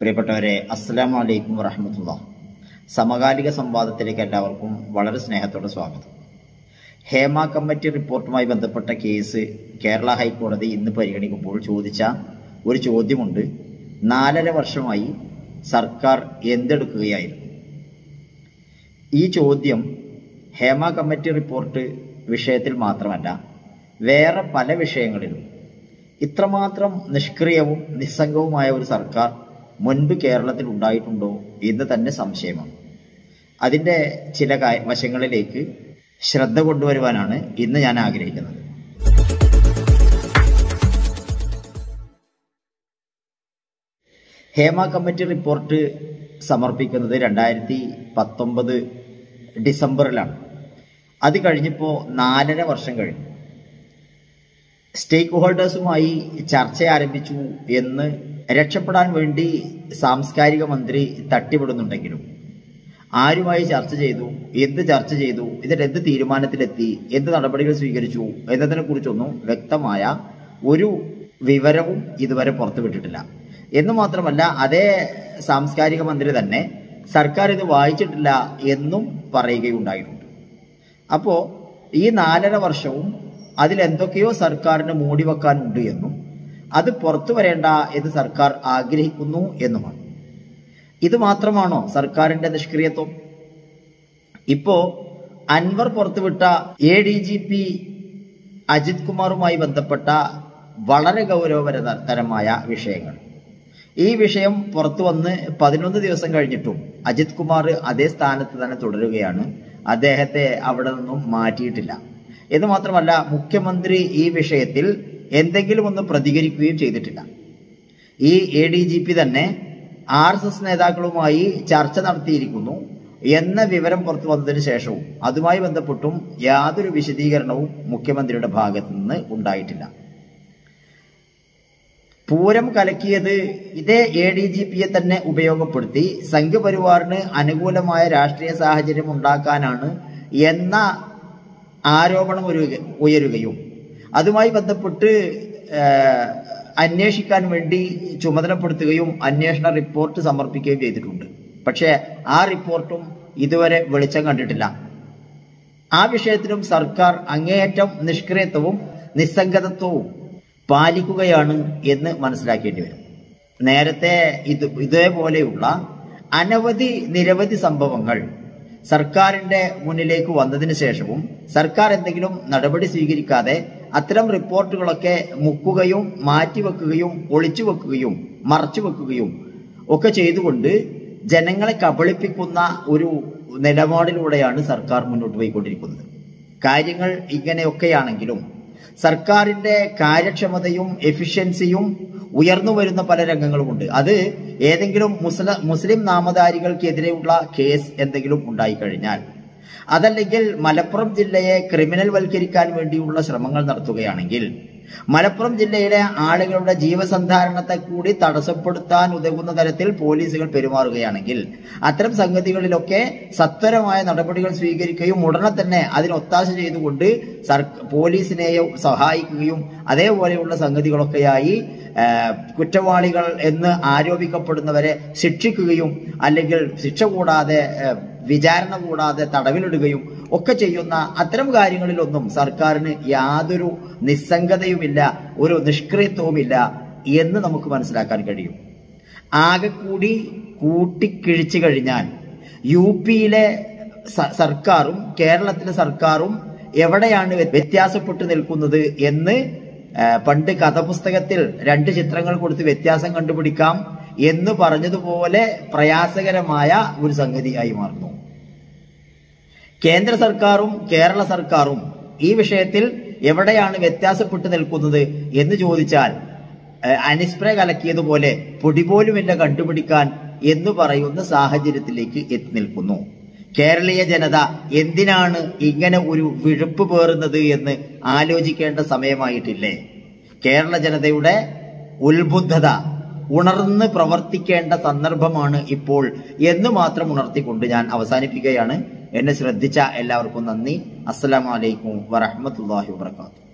പ്രിയപ്പെട്ടവരെ, അസ്സലാമു അലൈക്കും വറഹ്മത്തുള്ളാഹി. സമകാലിക സംവാദത്തിലേക്ക് എല്ലാവർക്കും വളരെ സ്നേഹത്തോടെ സ്വാഗതം. ഹേമ കമ്മിറ്റി റിപ്പോർട്ടുമായി ബന്ധപ്പെട്ട കേസ് കേരള ഹൈക്കോടതി ഇന്ന് പരിഗണിക്കുമ്പോൾ ചോദിച്ച ഒരു ചോദ്യമുണ്ട്. 4.5 വർഷമായി സർക്കാർ എന്തെടുക്കുകയായിരുന്നു? ഈ ചോദ്യം ഹേമ കമ്മിറ്റി റിപ്പോർട്ട് വിഷയത്തിൽ മാത്രമല്ല, വേറെ പല വിഷയങ്ങളിലും ഇത്രമാത്രം നിഷ്ക്രിയവും നിസ്സംഗവുമായ ഒരു സർക്കാർ മുൻപ് കേരളത്തിൽ ഉണ്ടായിട്ടുണ്ടോ എന്ന് തന്നെ സംശയമാണ്. അതിൻ്റെ ചില വശങ്ങളിലേക്ക് ശ്രദ്ധ കൊണ്ടുവരുവാനാണ് ഇന്ന് ഞാൻ ആഗ്രഹിക്കുന്നത്. ഹേമ കമ്മിറ്റി റിപ്പോർട്ട് സമർപ്പിക്കുന്നത് 2019 ഡിസംബറിലാണ്. അത് കഴിഞ്ഞപ്പോൾ 4.5 വർഷം കഴിഞ്ഞു. സ്റ്റേക്ക് ഹോൾഡേഴ്സുമായി ചർച്ച ആരംഭിച്ചു എന്ന് രക്ഷപ്പെടാൻ വേണ്ടി സാംസ്കാരിക മന്ത്രി തട്ടിവിടുന്നുണ്ടെങ്കിലും ആരുമായി ചർച്ച ചെയ്തു, എന്ത് ചർച്ച ചെയ്തു, ഇതിൽ എന്ത് തീരുമാനത്തിലെത്തി, എന്ത് നടപടികൾ സ്വീകരിച്ചു എന്നതിനെ കുറിച്ചൊന്നും വ്യക്തമായ ഒരു വിവരവും ഇതുവരെ പുറത്തുവിട്ടിട്ടില്ല. എന്ന് മാത്രമല്ല, അതേ സാംസ്കാരിക മന്ത്രി തന്നെ സർക്കാർ ഇത് വായിച്ചിട്ടില്ല എന്നും പറയുകയുണ്ടായിട്ടുണ്ട്. അപ്പോൾ ഈ 4.5 വർഷവും അതിലെന്തൊക്കെയോ സർക്കാരിന് മൂടിവെക്കാനുണ്ട് എന്നും അത് പുറത്തു വരേണ്ട എന്ന് സർക്കാർ ആഗ്രഹിക്കുന്നു എന്നുമാണ്. ഇത് മാത്രമാണോ സർക്കാരിന്റെ നിഷ്ക്രിയത്വം? ഇപ്പോ അൻവർ പുറത്തുവിട്ട ADGP അജിത് കുമാറുമായി ബന്ധപ്പെട്ട വളരെ ഗൗരവതരമായ വിഷയങ്ങൾ, ഈ വിഷയം പുറത്തു വന്ന് 11 ദിവസം കഴിഞ്ഞിട്ടും അജിത് കുമാർ അതേ സ്ഥാനത്ത് തന്നെ തുടരുകയാണ്. അദ്ദേഹത്തെ അവിടെ നിന്നും മാറ്റിയിട്ടില്ല. എന്ന് മാത്രമല്ല, മുഖ്യമന്ത്രി ഈ വിഷയത്തിൽ എന്തെങ്കിലും ഒന്ന് പ്രതികരിക്കുകയും ചെയ്തിട്ടില്ല. ഈ ADGP തന്നെ RSS നേതാക്കളുമായി ചർച്ച നടത്തിയിരിക്കുന്നു എന്ന വിവരം പുറത്തു വന്നതിന് ശേഷവും അതുമായി ബന്ധപ്പെട്ടും യാതൊരു വിശദീകരണവും മുഖ്യമന്ത്രിയുടെ ഭാഗത്തു നിന്ന് ഉണ്ടായിട്ടില്ല. പൂരം കലക്കിയത് ഇതേ ADGPയെ തന്നെ ഉപയോഗപ്പെടുത്തി സംഘപരിവാറിന് അനുകൂലമായ രാഷ്ട്രീയ സാഹചര്യം ഉണ്ടാക്കാനാണ് എന്ന ആരോപണം ഉയരുകയും അതുമായി ബന്ധപ്പെട്ട് അന്വേഷിക്കാൻ വേണ്ടി ചുമതലപ്പെടുത്തുകയും അന്വേഷണ റിപ്പോർട്ട് സമർപ്പിക്കുകയും ചെയ്തിട്ടുണ്ട്. പക്ഷേ ആ റിപ്പോർട്ടും ഇതുവരെ വെളിച്ചം കണ്ടിട്ടില്ല. ആ വിഷയത്തിലും സർക്കാർ അങ്ങേയറ്റം നിഷ്ക്രിയത്വവും നിസ്സംഗതത്വവും പാലിക്കുകയാണ് എന്ന് മനസ്സിലാക്കേണ്ടി വരും. നേരത്തെ ഇതേപോലെയുള്ള നിരവധി സംഭവങ്ങൾ സർക്കാരിന്റെ മുന്നിലേക്ക് വന്നതിന് ശേഷവും സർക്കാർ എന്തെങ്കിലും നടപടി സ്വീകരിക്കാതെ അത്തരം റിപ്പോർട്ടുകളൊക്കെ മുക്കുകയും മാറ്റിവെക്കുകയും ഒളിച്ചുവെക്കുകയും മറച്ചുവെക്കുകയും ഒക്കെ ചെയ്തുകൊണ്ട് ജനങ്ങളെ കബളിപ്പിക്കുന്ന ഒരു നിലപാടിലൂടെയാണ് സർക്കാർ മുന്നോട്ട് പോയിക്കൊണ്ടിരിക്കുന്നത്. കാര്യങ്ങൾ ഇങ്ങനെയൊക്കെയാണെങ്കിലും സർക്കാരിന്റെ കാര്യക്ഷമതയും എഫിഷ്യൻസിയും ഉയർന്നു വരുന്ന പല രംഗങ്ങളുമുണ്ട്. അത് ഏതെങ്കിലും മുസ്ലിം നാമധാരികൾക്കെതിരെയുള്ള കേസ് എന്തെങ്കിലും ഉണ്ടായിക്കഴിഞ്ഞാൽ, അതല്ലെങ്കിൽ മലപ്പുറം ജില്ലയെ ക്രിമിനൽ വൽക്കരിക്കാൻ വേണ്ടിയുള്ള ശ്രമങ്ങൾ നടത്തുകയാണെങ്കിൽ, മലപ്പുറം ജില്ലയിലെ ആളുകളുടെ ജീവസന്ധാരണത്തെ കൂടി തടസ്സപ്പെടുത്താൻ ഉതകുന്ന തരത്തിൽ പോലീസുകൾ പെരുമാറുകയാണെങ്കിൽ, അത്തരം സംഗതികളിലൊക്കെ സത്വരമായ നടപടികൾ സ്വീകരിക്കുകയും ഉടനെ തന്നെ അതിനൊത്താശ ചെയ്തുകൊണ്ട് പോലീസിനെ സഹായിക്കുകയും അതേപോലെയുള്ള സംഗതികളൊക്കെയായി കുറ്റവാളികൾ എന്ന് ആരോപിക്കപ്പെടുന്നവരെ ശിക്ഷിക്കുകയും അല്ലെങ്കിൽ ശിക്ഷ കൂടാതെ വിചാരണ കൂടാതെ തടവിലിടുകയും ഒക്കെ ചെയ്യുന്ന അത്തരം കാര്യങ്ങളിലൊന്നും സർക്കാരിന് യാതൊരു നിസ്സംഗതയുമില്ല, ഒരു നിഷ്ക്രിയത്വവുമില്ല എന്ന് നമുക്ക് മനസ്സിലാക്കാൻ കഴിയും. ആകെ കൂടി കൂട്ടിക്കിഴിച്ചു കഴിഞ്ഞാൽ UPയിലെ സർക്കാരും കേരളത്തിലെ സർക്കാരും എവിടെയാണ് വ്യത്യാസപ്പെട്ടു നിൽക്കുന്നത് എന്ന് പണ്ട് കഥപുസ്തകത്തിൽ 2 ചിത്രങ്ങൾ കൊടുത്ത് വ്യത്യാസം കണ്ടുപിടിക്കാം എന്ന് പറഞ്ഞതുപോലെ പ്രയാസകരമായ ഒരു സംഗതിയായി മാറുന്നു. കേന്ദ്ര സർക്കാരും കേരള സർക്കാരും ഈ വിഷയത്തിൽ എവിടെയാണ് വ്യത്യാസപ്പെട്ടു നിൽക്കുന്നത് എന്ന് ചോദിച്ചാൽ അനിസ്പ്രേ കലക്കിയതുപോലെ പൊടിപോലുമില്ല കണ്ടുപിടിക്കാൻ എന്ന് പറയുന്ന സാഹചര്യത്തിലേക്ക് എത്തി നിൽക്കുന്നു. കേരളീയ ജനത എന്തിനാണ് ഇങ്ങനെ ഒരു വിഴുപ്പ് പേറുന്നത് എന്ന് ആലോചിക്കേണ്ട സമയമായിട്ടില്ലേ? കേരള ജനതയുടെ ഉത്ബുദ്ധത ഉണർന്ന് പ്രവർത്തിക്കേണ്ട സന്ദർഭമാണ് ഇപ്പോൾ എന്ന് മാത്രം ഉണർത്തിക്കൊണ്ട് ഞാൻ അവസാനിപ്പിക്കുകയാണ്. എന്നെ ശ്രദ്ധിച്ച എല്ലാവർക്കും നന്ദി. അസ്സലാമു അലൈക്കും വറഹ്മത്തുള്ളാഹി വബറകാതുഹു.